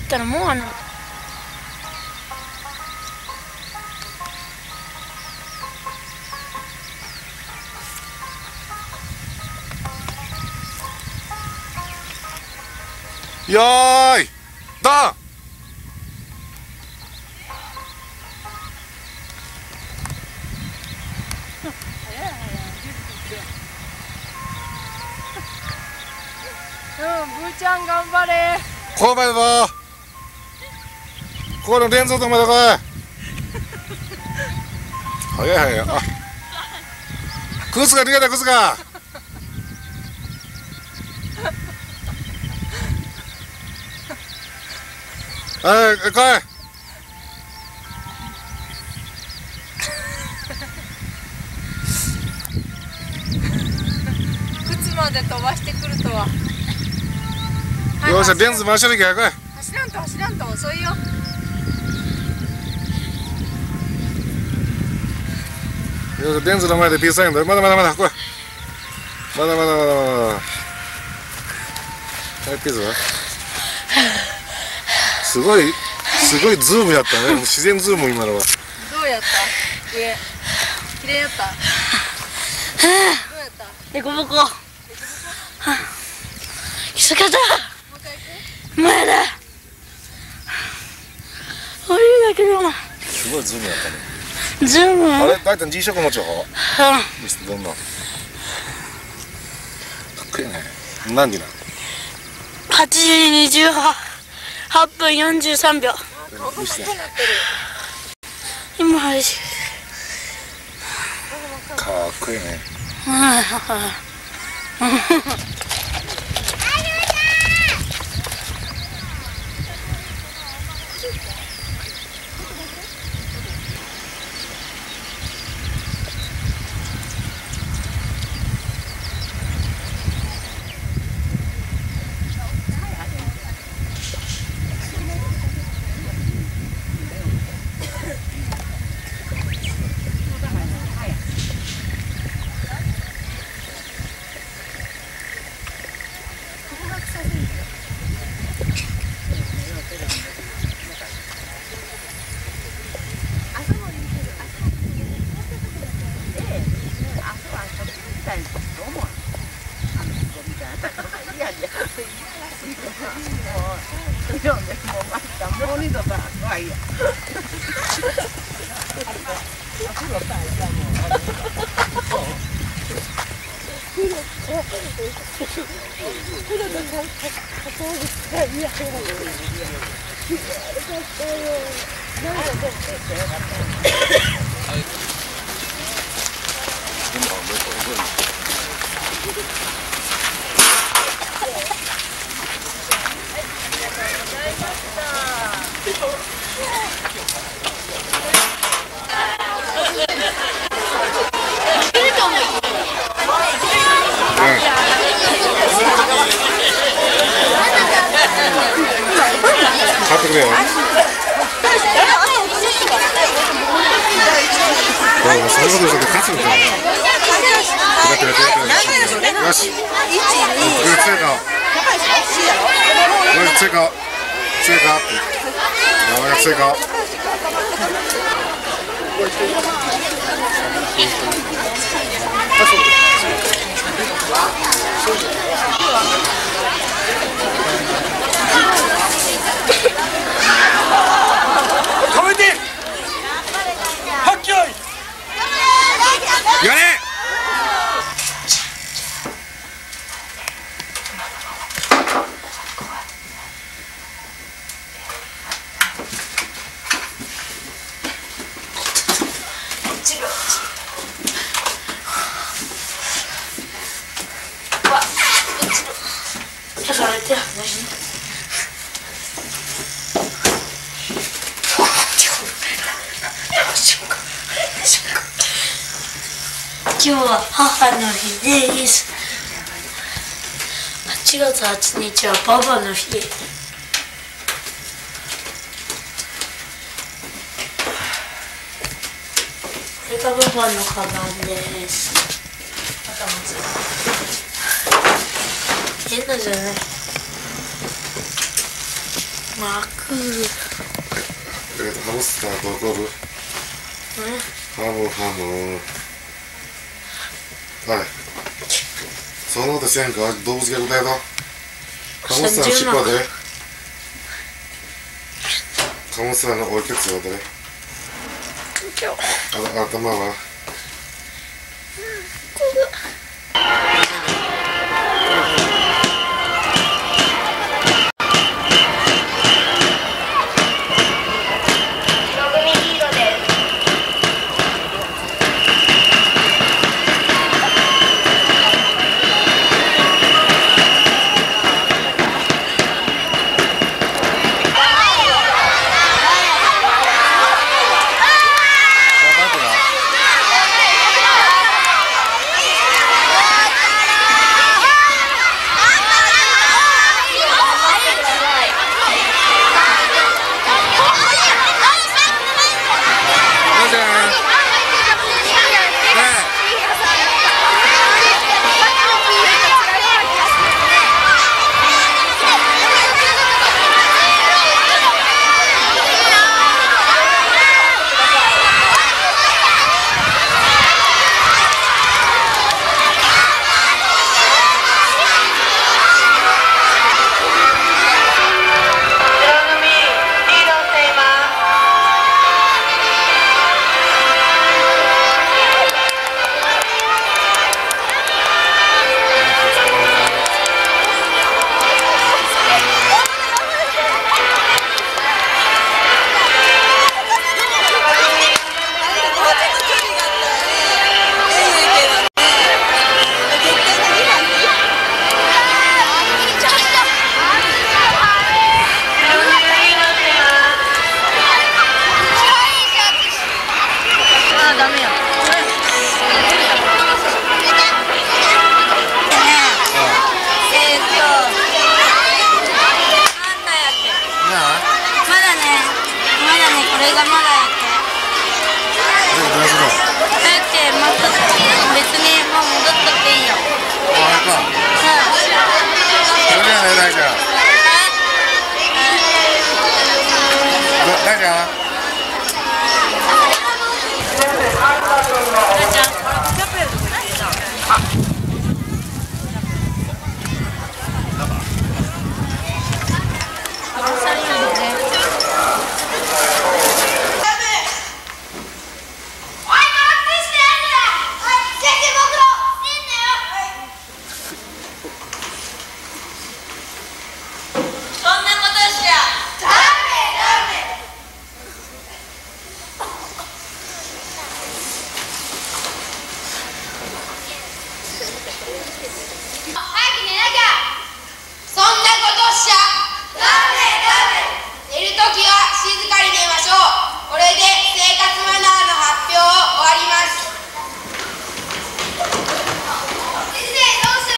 ったらもうよーいドン。 ブーちゃん頑張れ。 ここまでだ。ここの連続まで来い。早い早い。あ、靴が逃げた靴が。はい、来い。 靴まで飛ばしてくるとは。 よっしゃ、レンズ回してるけや、来い。 走らんと走らんと遅いよ。 よし、レンズの前でピースサインだ。まだまだまだ、来い。まだまだまだまだ。はい、ピースだ。すごいズームやったね。自然ズーム今のは。 どうやった？上。綺麗やった。どうやった？ でこぼこ。きつかった。もうやだ。降りるだけでも。 すごいズームやったね。 ズーム。 あれ、大体 G ショック持ちよ。見せてどんな。かっこいいね。何時なの ？8時8分43秒。今配信。 かっこいいね。買ってくれよ。そんなことして勝つのか。よし。追加。追加。追加。止めて。はっきょい。やれ。 今日は母の日です。8月8日はパパの日。これがパパのカバンです。変なじゃない。マーク。 ハムスターと怒る？ハム。はい。そんなことせんか？動物虐待だ。ハムスターの尻尾は誰？ハムスターのおいけつは誰？頭は？ は